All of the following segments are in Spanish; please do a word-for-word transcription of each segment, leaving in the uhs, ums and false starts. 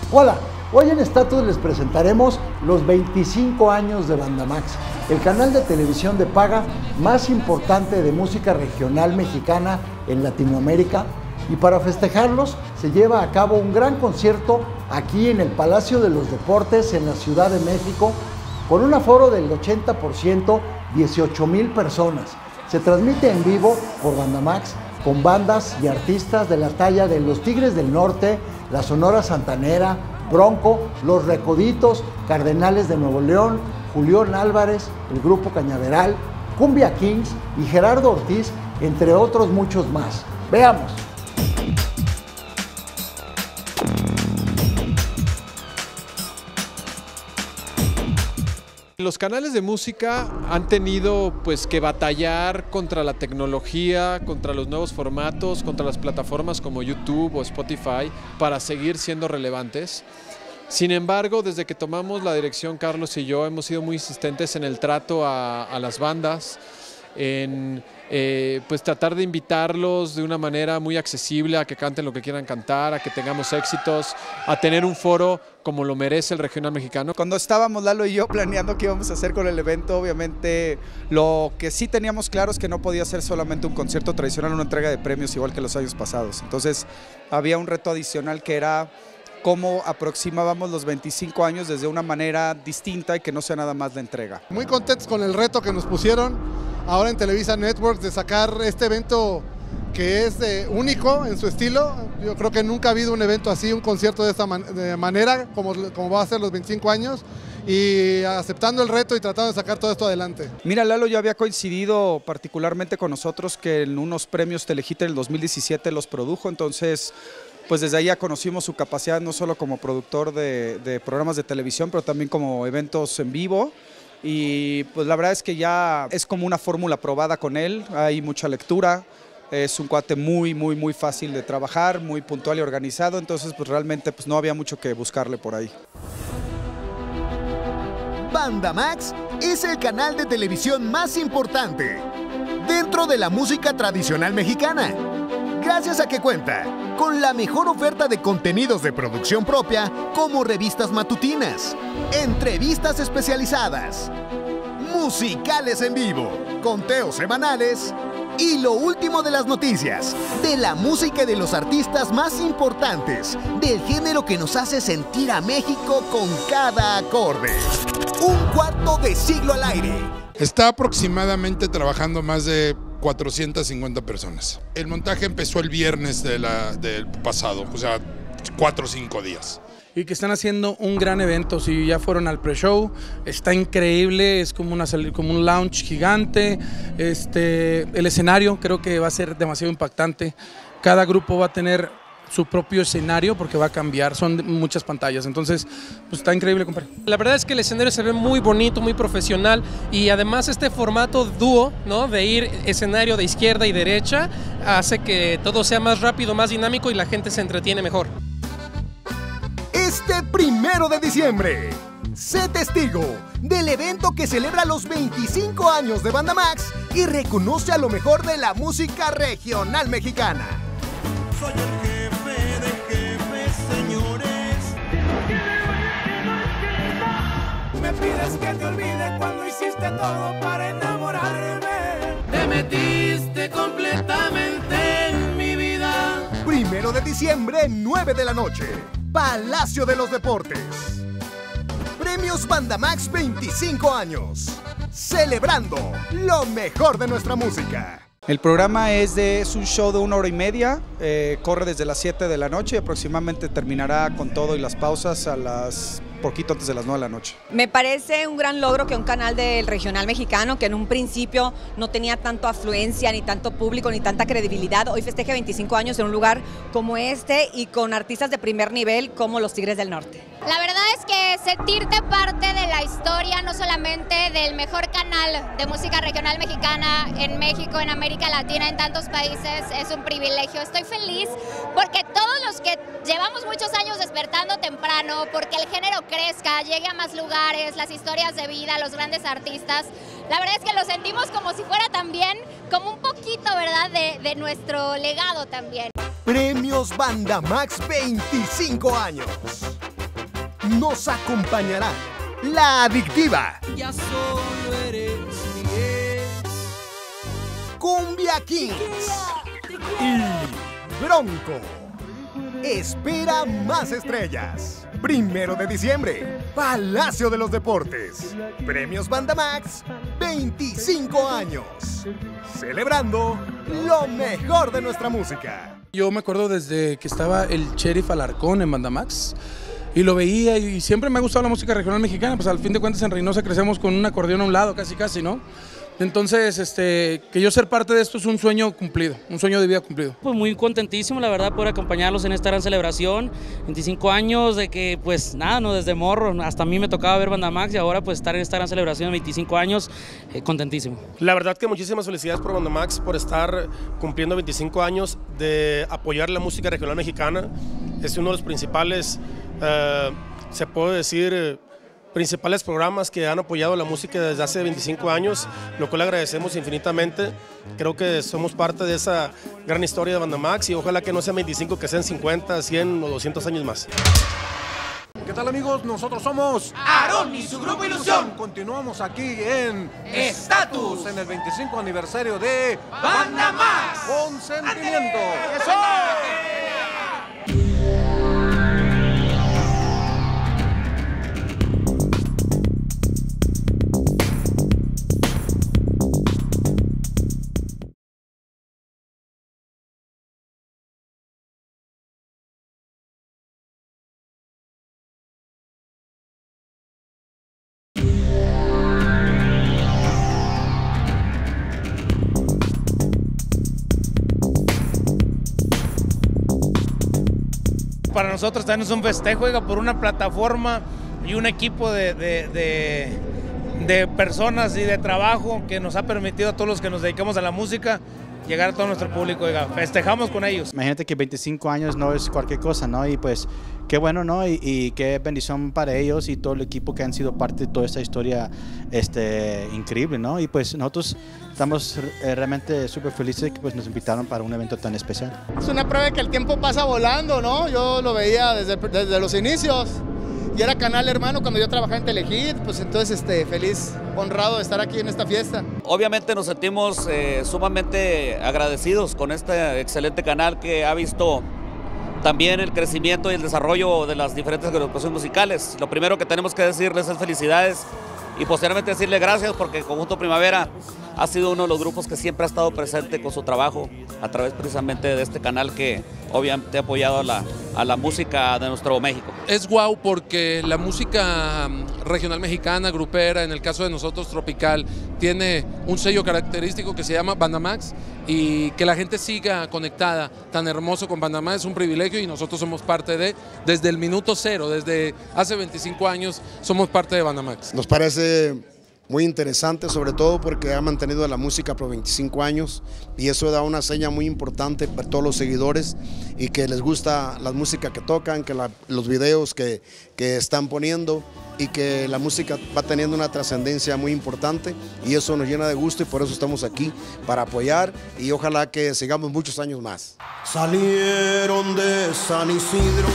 Hola, hoy en Status les presentaremos los veinticinco años de Bandamax, el canal de televisión de paga más importante de música regional mexicana en Latinoamérica, y para festejarlos se lleva a cabo un gran concierto aquí en el Palacio de los Deportes en la Ciudad de México, con un aforo del ochenta por ciento, dieciocho mil personas. Se transmite en vivo por Bandamax con bandas y artistas de la talla de Los Tigres del Norte, la Sonora Santanera, Bronco, Los Recoditos, Cardenales de Nuevo León, Julián Álvarez, el Grupo Cañaveral, Cumbia Kings y Gerardo Ortiz, entre otros muchos más. Veamos. Los canales de música han tenido pues que batallar contra la tecnología, contra los nuevos formatos, contra las plataformas como YouTube o Spotify para seguir siendo relevantes. Sin embargo, desde que tomamos la dirección, Carlos y yo, hemos sido muy insistentes en el trato a, a las bandas, en eh, pues tratar de invitarlos de una manera muy accesible a que canten lo que quieran cantar, a que tengamos éxitos, a tener un foro como lo merece el regional mexicano. Cuando estábamos Lalo y yo planeando qué íbamos a hacer con el evento, obviamente lo que sí teníamos claro es que no podía ser solamente un concierto tradicional, una entrega de premios igual que los años pasados. Entonces había un reto adicional que era cómo aproximábamos los veinticinco años desde una manera distinta y que no sea nada más la entrega. Muy contentos con el reto que nos pusieron ahora en Televisa Networks de sacar este evento que es eh, único en su estilo. Yo creo que nunca ha habido un evento así, un concierto de esta man de manera como, como va a ser los veinticinco años, y aceptando el reto y tratando de sacar todo esto adelante. Mira, Lalo ya había coincidido particularmente con nosotros que en unos premios Telehit en el dos mil diecisiete los produjo, entonces pues desde ahí ya conocimos su capacidad no solo como productor de, de programas de televisión, pero también como eventos en vivo. Y pues la verdad es que ya es como una fórmula probada con él, hay mucha lectura, es un cuate muy, muy, muy fácil de trabajar, muy puntual y organizado, entonces pues realmente pues no había mucho que buscarle por ahí. Bandamax es el canal de televisión más importante dentro de la música tradicional mexicana, gracias a que cuenta con la mejor oferta de contenidos de producción propia, como revistas matutinas, entrevistas especializadas, musicales en vivo, conteos semanales y lo último de las noticias, de la música y de los artistas más importantes, del género que nos hace sentir a México con cada acorde. Un cuarto de siglo al aire. Está aproximadamente trabajando más de cuatrocientas cincuenta personas. El montaje empezó el viernes de la, del pasado, o sea, cuatro o cinco días. Y que están haciendo un gran evento. Si ya fueron al pre-show, está increíble, es como, una, como un lounge gigante. Este, el escenario creo que va a ser demasiado impactante. Cada grupo va a tener su propio escenario porque va a cambiar, son muchas pantallas, entonces pues está increíble, compadre. La verdad es que el escenario se ve muy bonito, muy profesional, y además este formato dúo, ¿no?, de ir escenario de izquierda y derecha hace que todo sea más rápido, más dinámico y la gente se entretiene mejor. Este primero de diciembre, sé testigo del evento que celebra los veinticinco años de Bandamax y reconoce a lo mejor de la música regional mexicana. Soy el jefe de jefes, señores. Me pides que te olvide cuando hiciste todo para enamorarme. Te metiste completamente en mi vida. Primero de diciembre, nueve de la noche, Palacio de los Deportes. Premios Bandamax veinticinco años. Celebrando lo mejor de nuestra música. El programa es, de, es un show de una hora y media, eh, corre desde las siete de la noche y aproximadamente terminará con todo y las pausas a las poquito antes de las nueve de la noche. Me parece un gran logro que un canal del regional mexicano, que en un principio no tenía tanto afluencia, ni tanto público, ni tanta credibilidad, hoy festeje veinticinco años en un lugar como este y con artistas de primer nivel como los Tigres del Norte. La verdad es que sentirte parte de la historia, no solamente del mejor canal de música regional mexicana en México, en América Latina, en tantos países, es un privilegio. Estoy feliz porque todos los que llevamos muchos años despertando temprano, porque el género crezca, llegue a más lugares, las historias de vida, los grandes artistas, la verdad es que lo sentimos como si fuera también, como un poquito, ¿verdad?, de, de nuestro legado también. Premios Bandamax veinticinco años. nos acompañará La Adictiva, Ya solo eres mi ex. Cumbia Kings y Bronco. Espera más estrellas. Primero de diciembre, Palacio de los Deportes. Premios Bandamax, veinticinco años. Celebrando lo mejor de nuestra música. Yo me acuerdo desde que estaba el Sheriff Alarcón en Bandamax y lo veía y siempre me ha gustado la música regional mexicana, pues al fin de cuentas en Reynosa crecemos con un acordeón a un lado casi casi, ¿no? Entonces, este, que yo ser parte de esto es un sueño cumplido, un sueño de vida cumplido. Pues muy contentísimo, la verdad, poder acompañarlos en esta gran celebración. veinticinco años de que, pues nada, no desde morro, hasta a mí me tocaba ver Bandamax y ahora pues estar en esta gran celebración de veinticinco años, eh, contentísimo. La verdad que muchísimas felicidades por Bandamax, por estar cumpliendo veinticinco años de apoyar la música regional mexicana. Es uno de los principales, eh, se puede decir, principales programas que han apoyado la música desde hace veinticinco años, lo cual agradecemos infinitamente. Creo que somos parte de esa gran historia de Bandamax y ojalá que no sean veinticinco, que sean cincuenta, cien o doscientos años más. ¿Qué tal, amigos? Nosotros somos Aarón y su grupo Ilusión. Continuamos aquí en Estatus, en el veinticinco aniversario de Bandamax. Con Sentimiento. ¡Eso! Para nosotros también es un festejo, oiga, por una plataforma y un equipo de, de, de, de personas y de trabajo que nos ha permitido a todos los que nos dedicamos a la música llegar a todo nuestro público, oiga, festejamos con ellos. Imagínate que veinticinco años no es cualquier cosa, ¿no? Y pues qué bueno, ¿no? Y, y qué bendición para ellos y todo el equipo que han sido parte de toda esta historia este, increíble, ¿no? Y pues nosotros estamos eh, realmente súper felices que pues, nos invitaron para un evento tan especial. Es una prueba de que el tiempo pasa volando, ¿no? Yo lo veía desde, desde los inicios y era canal hermano cuando yo trabajaba en Telehit, pues entonces este, feliz, honrado de estar aquí en esta fiesta. Obviamente nos sentimos eh, sumamente agradecidos con este excelente canal que ha visto también el crecimiento y el desarrollo de las diferentes agrupaciones musicales. Lo primero que tenemos que decirles es felicidades y posteriormente decirle gracias porque Conjunto Primavera ha sido uno de los grupos que siempre ha estado presente con su trabajo a través precisamente de este canal que obviamente ha apoyado a la, a la música de nuestro México. Es guau porque la música regional mexicana, grupera, en el caso de nosotros tropical, tiene un sello característico que se llama Bandamax y que la gente siga conectada tan hermoso con Bandamax es un privilegio y nosotros somos parte de, desde el minuto cero, desde hace veinticinco años somos parte de Bandamax. Nos parece muy interesante, sobre todo porque ha mantenido la música por veinticinco años y eso da una seña muy importante para todos los seguidores y que les gusta la música que tocan, que la, los videos que, que están poniendo y que la música va teniendo una trascendencia muy importante y eso nos llena de gusto y por eso estamos aquí para apoyar y ojalá que sigamos muchos años más. Salieron de San Isidro,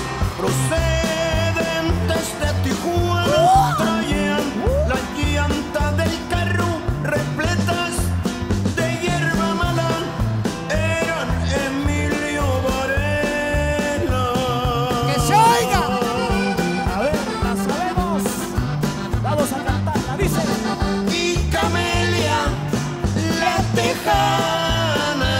procedentes de Tijuana, traían la llanta del carro repletas de hierba mala, eran Emilio Varela. ¡Que se oiga! A ver, la sabemos, vamos a cantarla, dice. Y Camelia, la tejana.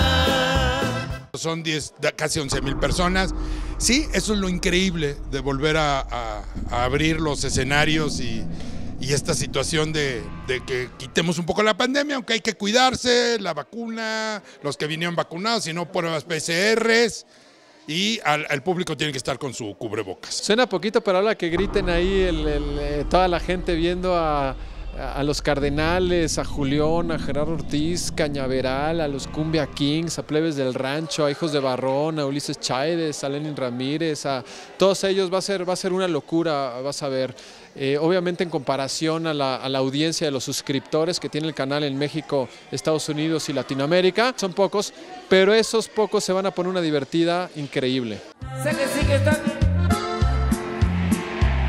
Son diez, casi once mil personas. Sí, eso es lo increíble de volver a, a, a abrir los escenarios y, y esta situación de, de que quitemos un poco la pandemia, aunque hay que cuidarse, la vacuna, los que vinieron vacunados, si no pruebas P C Rs y al, el público tiene que estar con su cubrebocas. Suena poquito, pero ahora que griten ahí el, el, eh, toda la gente viendo a... a los Cardenales, a Julián, a Gerardo Ortiz, Cañaveral, a los Cumbia Kings, a Plebes del Rancho, a Hijos de Barrón, a Ulises Chávez, a Lenin Ramírez, a todos ellos va a ser, va a ser una locura, vas a ver. Eh, obviamente en comparación a la, a la audiencia de los suscriptores que tiene el canal en México, Estados Unidos y Latinoamérica, son pocos, pero esos pocos se van a poner una divertida increíble. Se le sigue dando.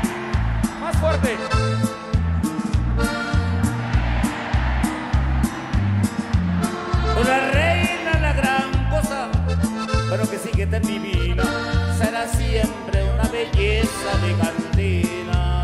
belleza de cantina.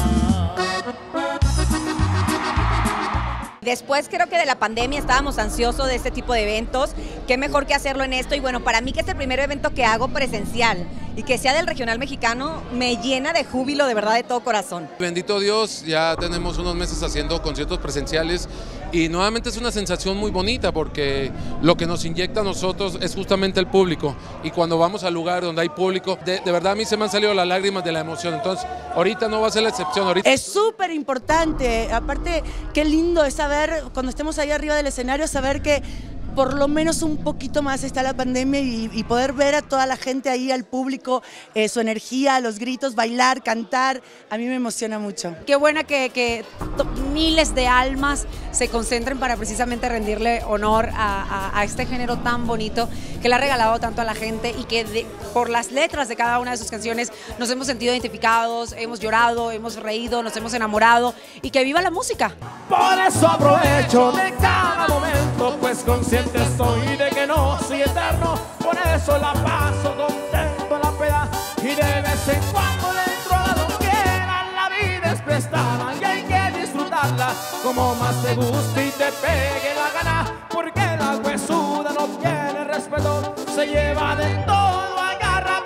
Después creo que de la pandemia estábamos ansiosos de este tipo de eventos, qué mejor que hacerlo en esto y bueno, para mí que es el primer evento que hago presencial y que sea del regional mexicano me llena de júbilo de verdad de todo corazón. Bendito Dios, ya tenemos unos meses haciendo conciertos presenciales y nuevamente es una sensación muy bonita porque lo que nos inyecta a nosotros es justamente el público y cuando vamos al lugar donde hay público, de, de verdad a mí se me han salido las lágrimas de la emoción, entonces ahorita no va a ser la excepción. Ahorita. Es súper importante, aparte qué lindo es saber cuando estemos ahí arriba del escenario, saber que por lo menos un poquito más está la pandemia y, y poder ver a toda la gente ahí, al público, eh, su energía, los gritos, bailar, cantar, a mí me emociona mucho. Qué buena que, que miles de almas se concentren para precisamente rendirle honor a, a, a este género tan bonito que le ha regalado tanto a la gente y que de, por las letras de cada una de sus canciones nos hemos sentido identificados, hemos llorado, hemos reído, nos hemos enamorado y que viva la música. Por eso aprovecho de cada momento, pues consciente estoy de que no soy eterno, por eso la paso contento la peda y de vez en cuando dentro a la longuera la vida es prestada y hay que disfrutarla como más te guste y te pegue la gana, porque la huesuda no tiene respeto, se lleva de todo, agarra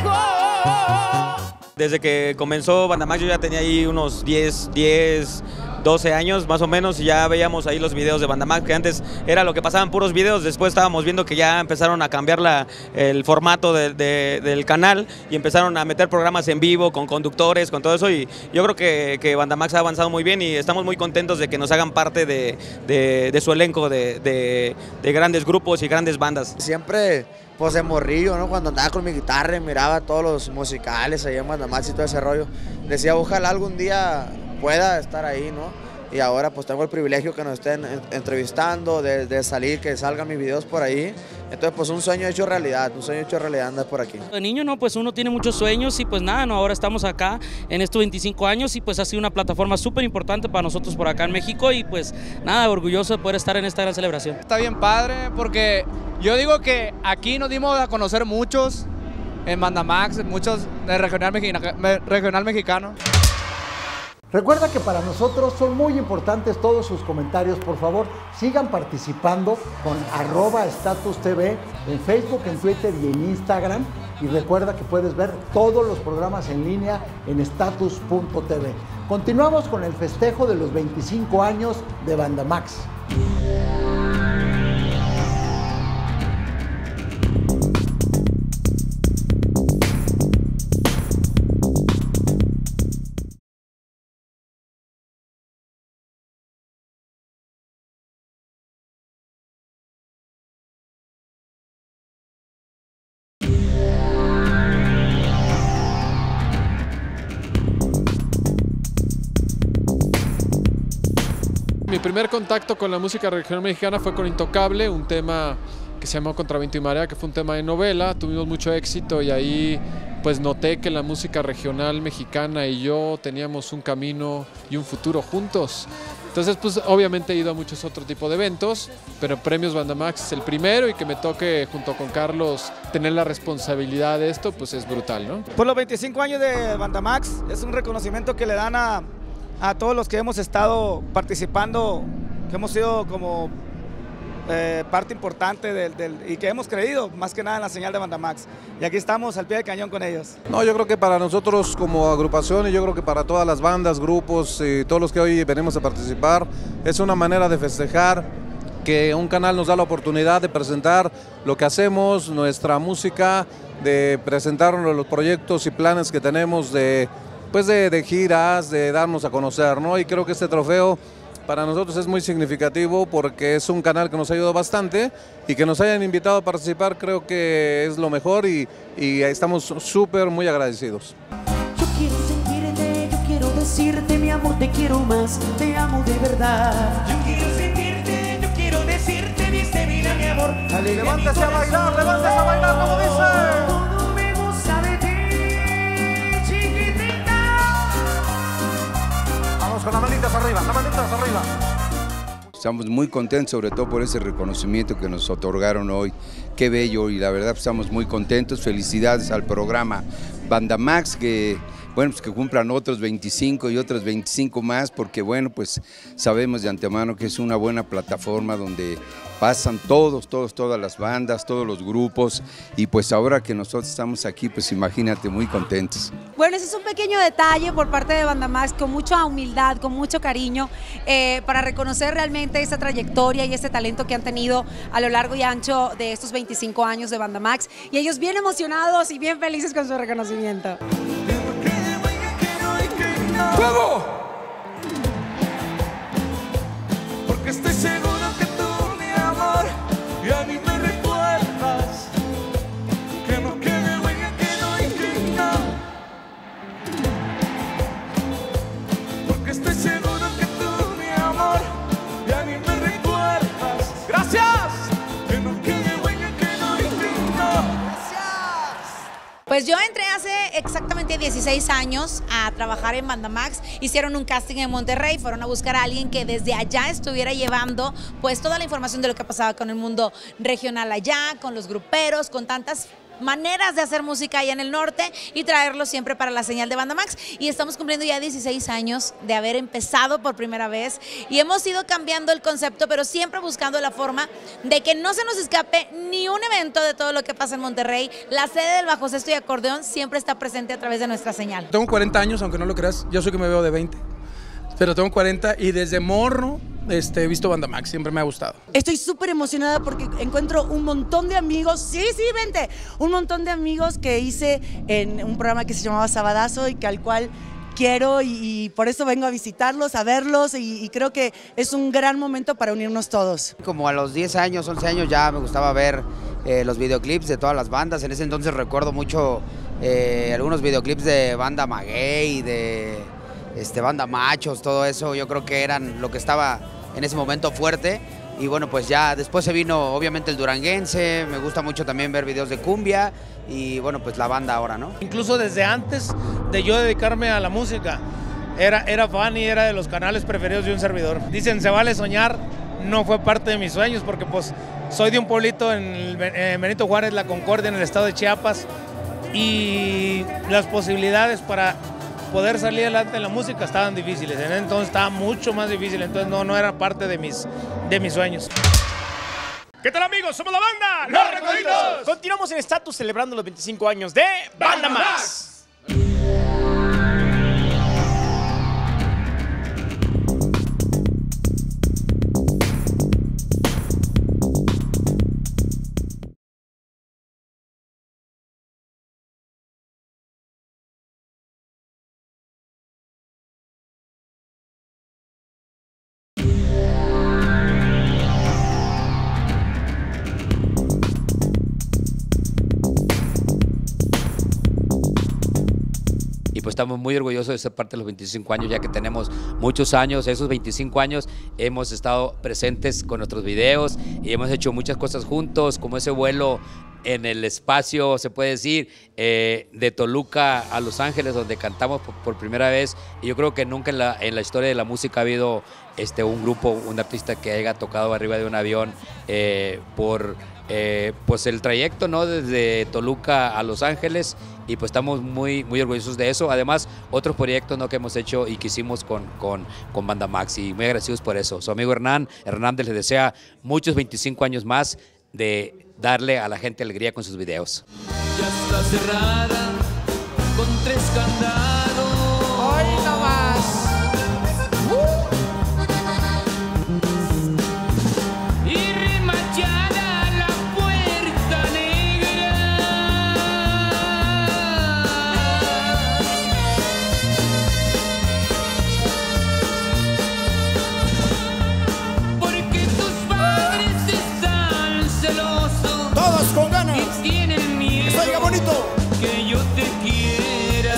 parejo. Desde que comenzó Banda Max yo ya tenía ahí unos diez, diez, doce años más o menos y ya veíamos ahí los videos de Banda Max, que antes era lo que pasaban puros videos, después estábamos viendo que ya empezaron a cambiar la, el formato de, de, del canal y empezaron a meter programas en vivo con conductores, con todo eso y yo creo que, que Banda Max ha avanzado muy bien y estamos muy contentos de que nos hagan parte de, de, de su elenco de, de, de grandes grupos y grandes bandas. Siempre pues de morrillo, ¿no? Cuando andaba con mi guitarra y miraba todos los musicales ahí en Banda Max y todo ese rollo, decía ojalá algún día pueda estar ahí, ¿no? Y ahora pues tengo el privilegio que nos estén entrevistando, de, de salir, que salgan mis videos por ahí. Entonces pues un sueño hecho realidad, un sueño hecho realidad andar por aquí. De niño no, pues uno tiene muchos sueños y pues nada, no, ahora estamos acá en estos veinticinco años y pues ha sido una plataforma súper importante para nosotros por acá en México y pues nada, orgulloso de poder estar en esta gran celebración. Está bien padre porque yo digo que aquí nos dimos a conocer muchos en Banda Max, muchos de regional mexicano. Regional mexicano. Recuerda que para nosotros son muy importantes todos sus comentarios. Por favor, sigan participando con arroba Status T V en Facebook, en Twitter y en Instagram. Y recuerda que puedes ver todos los programas en línea en status punto t v. Continuamos con el festejo de los veinticinco años de Banda Max. Mi primer contacto con la música regional mexicana fue con Intocable, un tema que se llamó Contra Viento y Marea, que fue un tema de novela, tuvimos mucho éxito y ahí pues noté que la música regional mexicana y yo teníamos un camino y un futuro juntos. Entonces pues obviamente he ido a muchos otros tipos de eventos, pero Premios Banda Max es el primero y que me toque junto con Carlos tener la responsabilidad de esto pues es brutal, ¿no? Por los veinticinco años de Banda Max es un reconocimiento que le dan a a todos los que hemos estado participando, que hemos sido como eh, parte importante del, del, y que hemos creído más que nada en la señal de Banda Max. Y aquí estamos al pie del cañón con ellos. No, yo creo que para nosotros como agrupación y yo creo que para todas las bandas, grupos y todos los que hoy venimos a participar, es una manera de festejar que un canal nos da la oportunidad de presentar lo que hacemos, nuestra música, de presentarnos los proyectos y planes que tenemos de pues de, de giras, de darnos a conocer, ¿no? Y creo que este trofeo para nosotros es muy significativo porque es un canal que nos ha ayudado bastante y que nos hayan invitado a participar creo que es lo mejor y, y estamos súper muy agradecidos. Yo quiero sentirte, yo quiero decirte mi amor, te quiero más, te amo de verdad. Yo quiero sentirte, yo quiero decirte, viste vida mi amor. Dale, levántese a bailar, levántese a bailar, como dice. Con las manitas arriba, las manitas arriba. Estamos muy contentos, sobre todo por ese reconocimiento que nos otorgaron hoy. Qué bello y la verdad estamos muy contentos. Felicidades al programa Banda Max, que bueno, pues que cumplan otros veinticinco y otros veinticinco más, porque bueno, pues sabemos de antemano que es una buena plataforma donde pasan todos, todos, todas las bandas, todos los grupos, y pues ahora que nosotros estamos aquí, pues imagínate, muy contentos. Bueno, ese es un pequeño detalle por parte de Bandamax, con mucha humildad, con mucho cariño, eh, para reconocer realmente esta trayectoria y este talento que han tenido a lo largo y ancho de estos veinticinco años de Bandamax, y ellos bien emocionados y bien felices con su reconocimiento. ¡Fuego! Porque estoy seguro que tú, mi amor, y a mí me recuerdas. Que no quede huella, que no y que no. Porque estoy seguro que tú, mi amor, y a mí me recuerdas. ¡Gracias! Que no quede huella, que no y que no. Pues yo entré hace exactamente dieciséis años a trabajar en Bandamax. Hicieron un casting en Monterrey, fueron a buscar a alguien que desde allá estuviera llevando pues toda la información de lo que pasaba con el mundo regional allá, con los gruperos, con tantas maneras de hacer música allá en el norte, y traerlo siempre para la señal de Bandamax. Y estamos cumpliendo ya dieciséis años de haber empezado por primera vez, y hemos ido cambiando el concepto, pero siempre buscando la forma de que no se nos escape ni un evento de todo lo que pasa en Monterrey. La sede del Bajo Sexto y Acordeón siempre está presente a través de nuestra señal. Tengo cuarenta años, aunque no lo creas, yo soy que me veo de veinte, pero tengo cuarenta, y desde morro este, he visto Bandamax, siempre me ha gustado. Estoy súper emocionada porque encuentro un montón de amigos, sí, sí, vente, un montón de amigos que hice en un programa que se llamaba Sabadazo y que al cual quiero, y, y por eso vengo a visitarlos, a verlos, y, y creo que es un gran momento para unirnos todos. Como a los diez años, once años ya me gustaba ver eh, los videoclips de todas las bandas. En ese entonces recuerdo mucho eh, algunos videoclips de Banda Maguey, de este, Banda Machos, todo eso. Yo creo que eran lo que estaba en ese momento fuerte. Y bueno, pues ya después se vino obviamente el duranguense, me gusta mucho también ver videos de cumbia, y bueno, pues la banda ahora, ¿no? Incluso desde antes de yo dedicarme a la música, era, era fan y era de los canales preferidos de un servidor. Dicen, se vale soñar, no fue parte de mis sueños, porque pues soy de un pueblito en, el, en Benito Juárez, La Concordia, en el estado de Chiapas, y las posibilidades para poder salir adelante en la música estaban difíciles. En ese entonces estaba mucho más difícil, entonces no, no era parte de mis, de mis sueños. ¿Qué tal, amigos? Somos la banda Los Recoditos. Continuamos en Estatus celebrando los veinticinco años de Bandamax. Pues estamos muy orgullosos de ser parte de los veinticinco años, ya que tenemos muchos años. Esos veinticinco años hemos estado presentes con nuestros videos y hemos hecho muchas cosas juntos, como ese vuelo en el espacio, se puede decir, eh, de Toluca a Los Ángeles, donde cantamos por, por primera vez. Y yo creo que nunca en la, en la historia de la música ha habido este, un grupo, un artista que haya tocado arriba de un avión eh, por eh, pues el trayecto, ¿no? Desde Toluca a Los Ángeles. Y pues estamos muy, muy orgullosos de eso. Además, otros proyectos, ¿no?, que hemos hecho y que hicimos con, con, con Bandamax, y muy agradecidos por eso. Su amigo Hernán Hernández les desea muchos veinticinco años más de darle a la gente alegría con sus videos. Ya está cerrada con tres candados. ¡Hoy no más! Uh. Y remachada la puerta negra. Porque tus padres están celosos. Todos con ganas. Y tienen miedo. Que salga bonito. Que yo te quiera.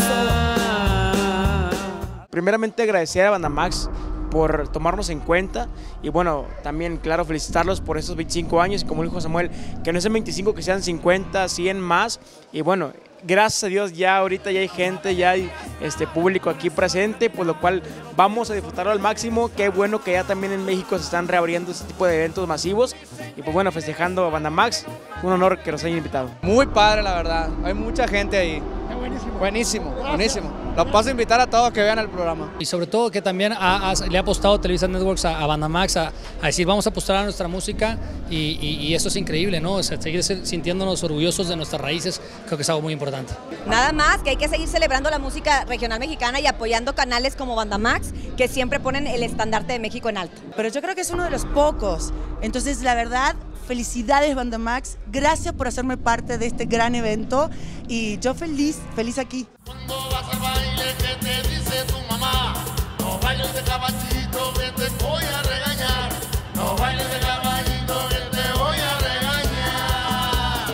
Primeramente agradecer a Bandamax por tomarnos en cuenta, y bueno, también claro felicitarlos por esos veinticinco años, y como dijo Samuel, que no sean veinticinco, que sean cincuenta, cien más. Y bueno, gracias a Dios ya ahorita ya hay gente, ya hay este público aquí presente, por lo cual vamos a disfrutarlo al máximo. Qué bueno que ya también en México se están reabriendo este tipo de eventos masivos, y pues bueno, festejando a Bandamax, un honor que nos hayan invitado. Muy padre, la verdad, hay mucha gente ahí. Buenísimo. Buenísimo, buenísimo. Lo paso a invitar a todos que vean el programa. Y sobre todo que también ha, ha, le ha apostado Televisa Networks a, a Bandamax a, a decir vamos a apostar a nuestra música y, y, y eso es increíble, ¿no? O sea, seguir sintiéndonos orgullosos de nuestras raíces creo que es algo muy importante. Nada más que hay que seguir celebrando la música regional mexicana y apoyando canales como Bandamax que siempre ponen el estandarte de México en alto. Pero yo creo que es uno de los pocos, entonces la verdad, felicidades Bandamax, gracias por hacerme parte de este gran evento y yo feliz, feliz aquí. ¿Qué te dice tu mamá? No bailes de caballito, que te voy a regañar. No bailes de caballito, que te voy a regañar.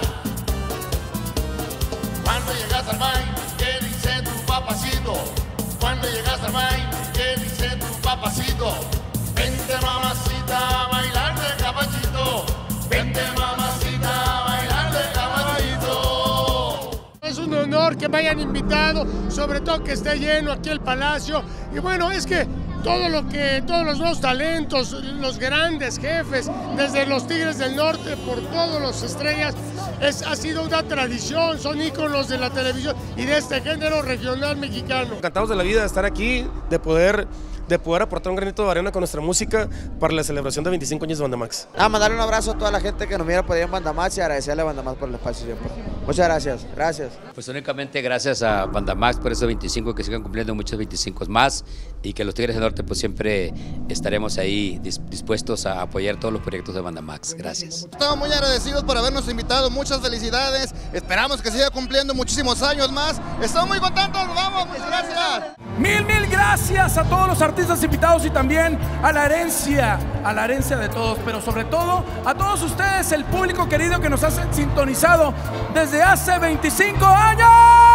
Cuando llegas al baile, ¿qué dice tu papacito? Cuando llegas al baile, ¿qué dice tu papacito? Vente mamacita a bailar de caballito. Vente mamacita a bailar de caballito. Es un honor que me hayan invitado, sobre todo que esté lleno aquí el Palacio. Y bueno, es que todo lo que, todos los nuevos talentos, los grandes jefes, desde los Tigres del Norte, por todos los estrellas, es, ha sido una tradición, son íconos de la televisión y de este género regional mexicano. Encantados de la vida de estar aquí, de poder... de poder aportar un granito de arena con nuestra música para la celebración de veinticinco años de Bandamax. Ah, mandarle un abrazo a toda la gente que nos mira por ahí en Bandamax y agradecerle a Bandamax por el espacio siempre. Muchas gracias, gracias. Pues únicamente gracias a Bandamax por esos veinticinco, que sigan cumpliendo muchos veinticinco más y que los Tigres del Norte pues siempre estaremos ahí dispuestos a apoyar todos los proyectos de Bandamax. Gracias. Estamos muy agradecidos por habernos invitado, muchas felicidades, esperamos que siga cumpliendo muchísimos años más. Estamos muy contentos, vamos, muchas gracias. Mil, mil gracias a todos los artistas invitados y también a la herencia, a la herencia de todos, pero sobre todo a todos ustedes, el público querido que nos ha sintonizado desde hace veinticinco años.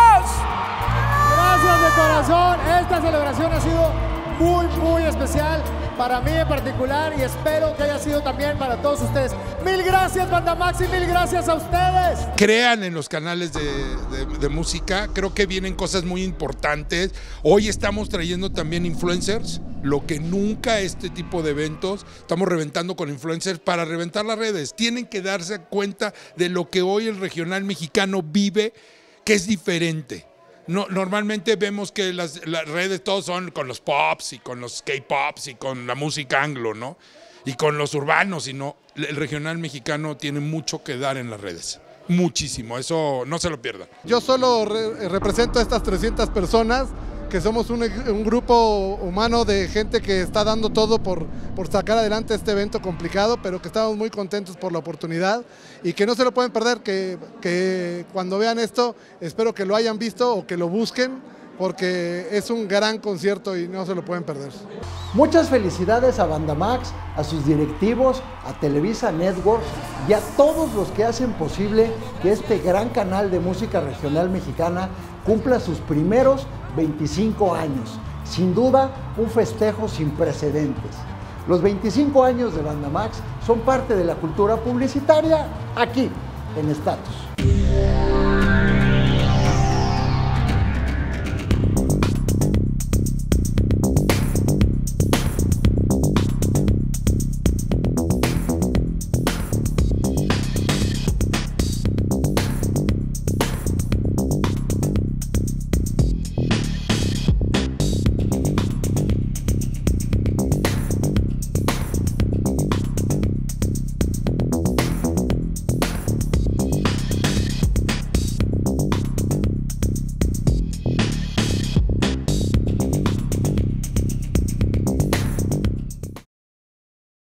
Gracias de corazón, esta celebración ha sido muy, muy especial para mí en particular y espero que haya sido también para todos ustedes. Mil gracias Bandamax y mil gracias a ustedes. Crean en los canales de, de, de música, creo que vienen cosas muy importantes. Hoy estamos trayendo también influencers, lo que nunca este tipo de eventos, estamos reventando con influencers para reventar las redes. Tienen que darse cuenta de lo que hoy el regional mexicano vive, que es diferente. No, normalmente vemos que las, las redes todos son con los pops y con los K-pops y con la música anglo, ¿no? Y con los urbanos, y no, el regional mexicano tiene mucho que dar en las redes. Muchísimo, eso no se lo pierdan. Yo solo re represento a estas trescientas personas, que somos un, un grupo humano de gente que está dando todo por, por sacar adelante este evento complicado, pero que estamos muy contentos por la oportunidad y que no se lo pueden perder, que, que cuando vean esto, espero que lo hayan visto o que lo busquen, porque es un gran concierto y no se lo pueden perder. Muchas felicidades a Bandamax, a sus directivos, a Televisa Networks y a todos los que hacen posible que este gran canal de música regional mexicana cumpla sus primeros veinticinco años. Sin duda, un festejo sin precedentes. Los veinticinco años de Bandamax son parte de la cultura publicitaria aquí, en Status.